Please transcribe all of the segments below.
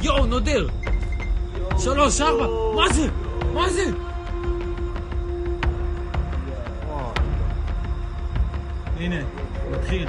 יואו, נודל! 3, 4, מה זה? מה זה? הנה, מתחיל.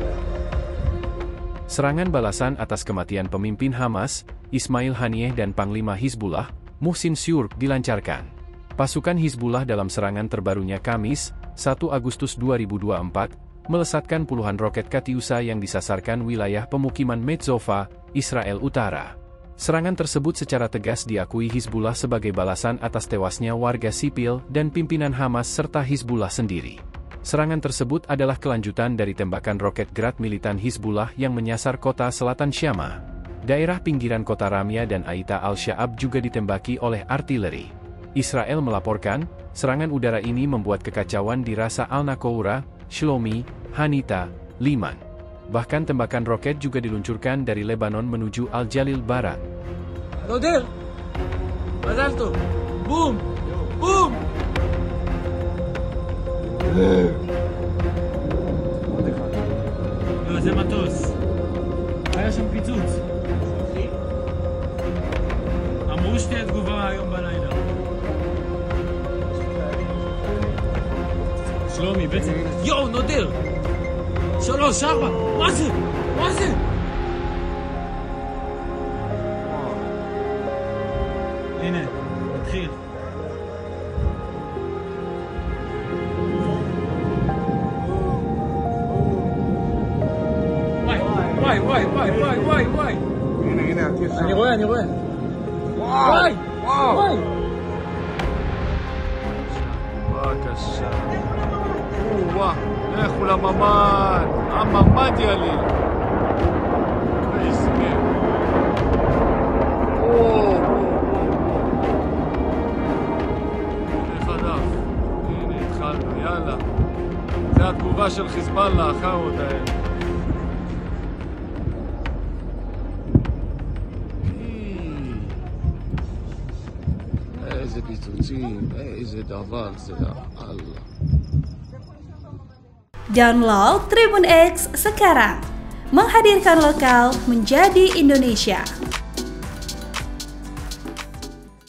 Serangan balasan atas kematian pemimpin Hamas, Ismail Haniyeh dan Panglima Hizbullah, Muhsin Syurk dilancarkan. Pasukan Hizbullah dalam serangan terbarunya Kamis, 1 Agustus 2024, melesatkan puluhan roket Katyusha yang disasarkan wilayah pemukiman Metzofa, Israel Utara. Serangan tersebut secara tegas diakui Hizbullah sebagai balasan atas tewasnya warga sipil dan pimpinan Hamas serta Hizbullah sendiri. Serangan tersebut adalah kelanjutan dari tembakan roket Grad militan Hizbullah yang menyasar kota selatan Syama. Daerah pinggiran kota Ramya dan Aita al-Sha'ab juga ditembaki oleh artileri. Israel melaporkan, serangan udara ini membuat kekacauan di Rasa al-Nakoura, Shlomi, Hanita, Liman. Bahkan tembakan roket juga diluncurkan dari Lebanon menuju Al-Jalil Barat. נודל! מזל טוב! בום! בום! לא, זה מטוס. היה שם פיצוץ. אמרו שתהיה תגובה היום בלילה. שלומי, בעצם... יואו, נודל! 3, 4, מה זה? מה זה? הנה, מתחיל. וואי. הנה, אני רואה. וואי. בבקשה. לכו לממ"ד. הממ"ד יליל. איזה גב. הנה חדף. הנה התחלנו, יאללה. זה התגובה של חיזבאללה, החרות האלה. איזה פיצוצים, איזה דבר זה, אללה. Download Tribun X sekarang, menghadirkan lokal menjadi Indonesia.